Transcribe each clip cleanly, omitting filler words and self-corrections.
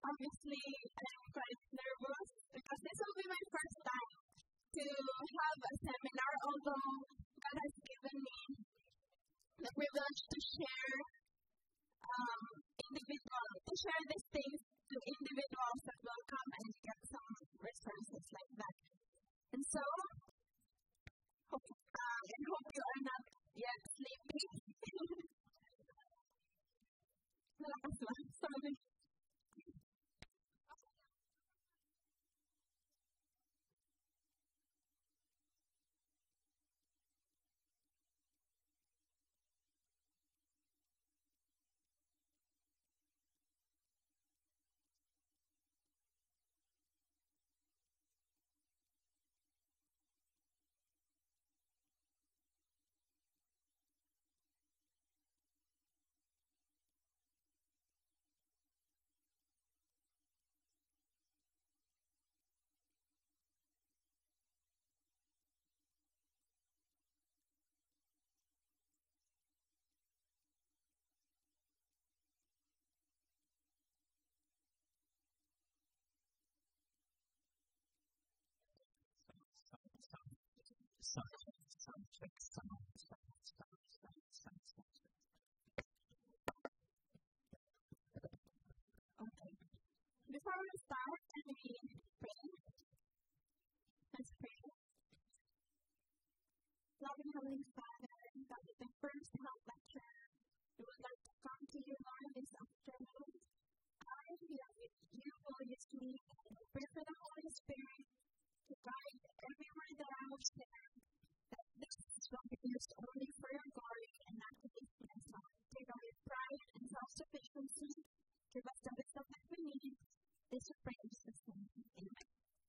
Obviously, I'm quite nervous because this will be my first time to have a seminar, although God has given me the privilege to share these things to individuals that will come and get some resources like that. And so, I hope you are not yet sleepy. Sorry. Okay. Before we start, can we pray? Let's pray. Loving Heavenly Father, God, the first health lecture, we would like to come to you, Lord, this afternoon. I feel that you will use me and pray for the Holy Spirit to guide every word that I will share, that this will be used only for your glory and not to be myself. Take away pride and self-sufficiency. Give us the wisdom that we need. This will bring us to sin. Amen.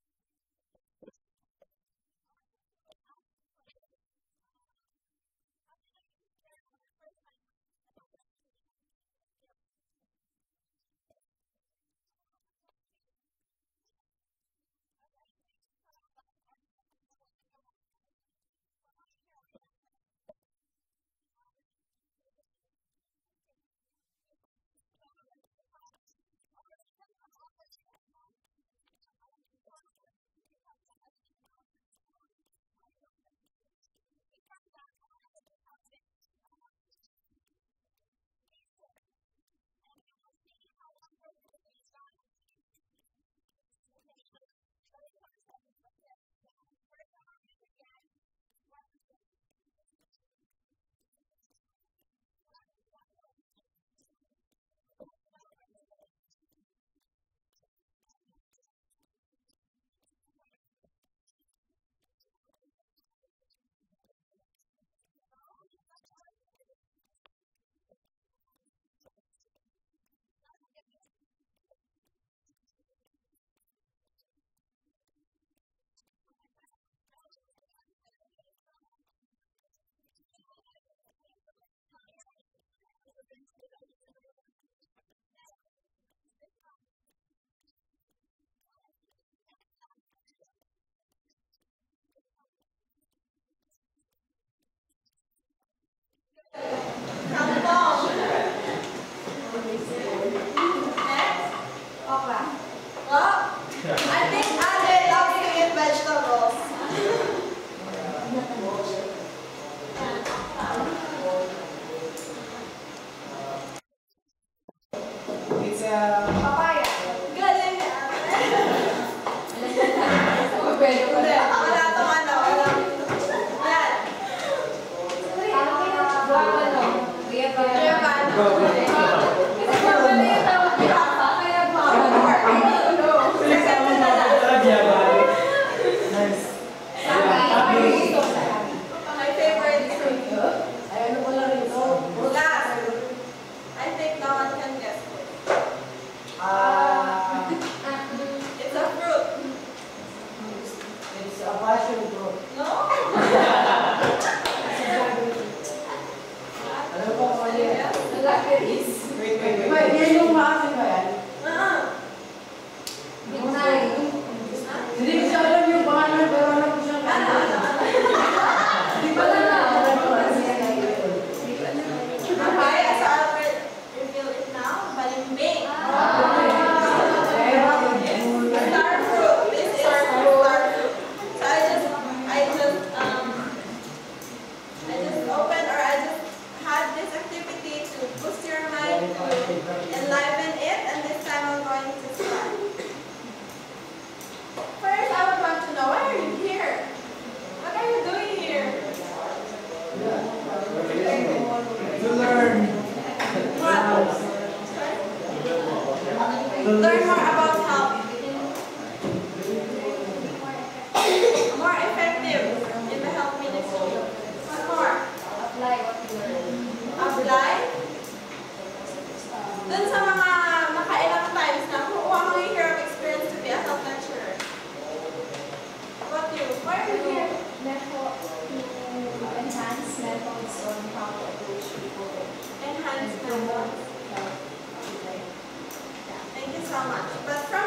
I think Ade loves to eat vegetables. It's a Papaya. Galing. Hindi. Wala itong ano. Yan. My favorite is last. I think no one can guess it. It's a fruit. It's a passion fruit. No? Ano po ko yan? Blackberries. Wait. Yan yung maasin ba yan? Hindi ko siya alam yung pangalan, pero alam ko siya. Hindi pa lang na. Papaya, so I'll reveal it now. Balimbing. learn more about health. More effective in the health ministry. What more? Apply what you learn. Apply. Dun sa mga nakailang times na kukuha mo yung year of experience to be a health lecturer. What you? Why are you here? To enhance methods on how to approach people. Enhance Promote methods. health. Thank you so much. But from